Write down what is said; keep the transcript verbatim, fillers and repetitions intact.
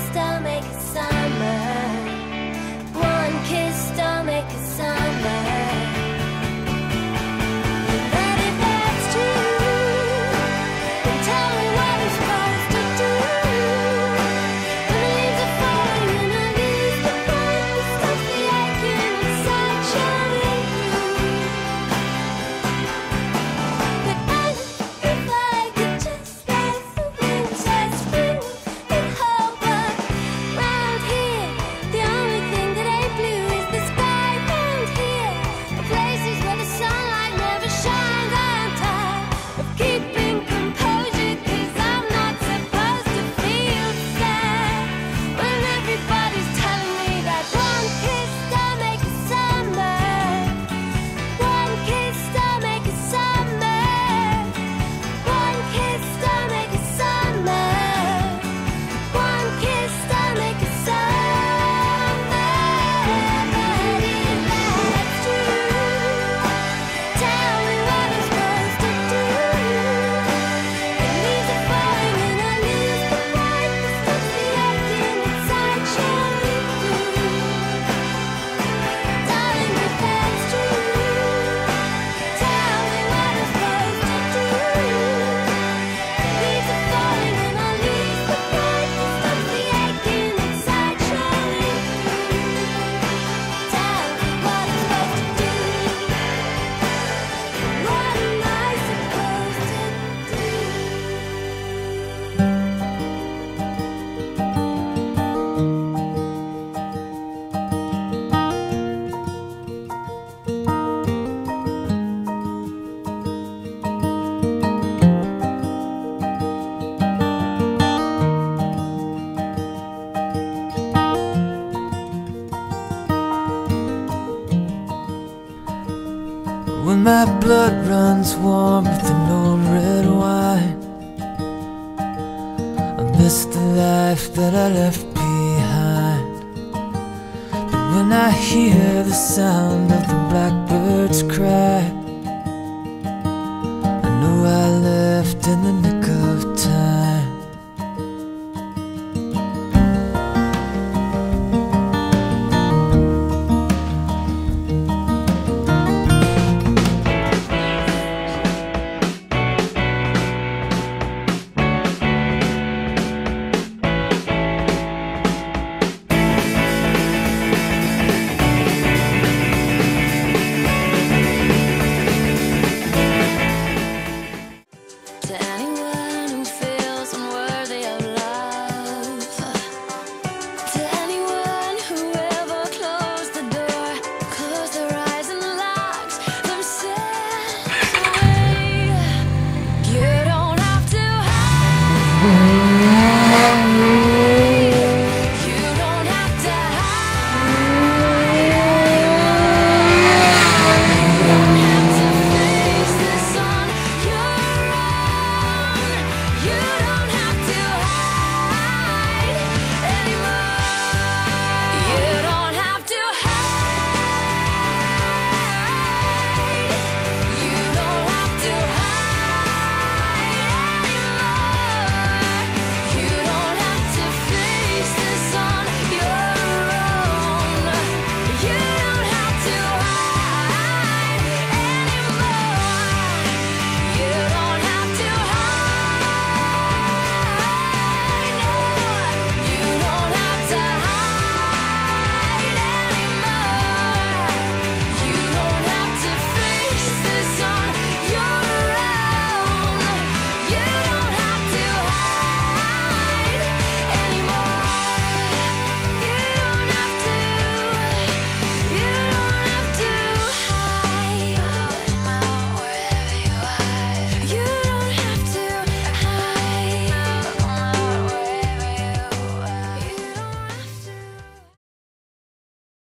don't make a summer. One kiss don't make a summer. But if that's true, then tell me what I'm supposed to do. When the leaves are falling and I lose the point that stops the aching inside showing through. But if I could just let the winter through and hope up round here, the only thing that ain't blue is the sky round here. The places where the sunlight never shines. I'm tired of keeping composure, 'cause I'm not supposed to feel sad when everybody's telling me that one kiss don't make a summer. One kiss don't make a summer. One kiss don't make a summer. One kiss don't make a summer. But if that's true, tell me what I'm supposed to do. The leaves are falling and I lose the light that stops the aching inside showing through. Darling, if that's true, tell me what I'm supposed to do. The leaves are falling and I lose the light that stops the aching inside showing through. Tell me what I'm supposed to do. What am I supposed to do? When my blood runs warm with an old red wine, I miss the life that I left behind. But when I hear the sound of the blackbird's cry, I know I left in the